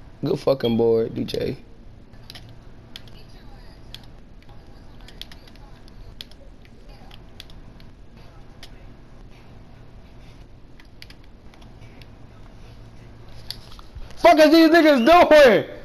Good fucking board, DJ. Fuck is these niggas doing?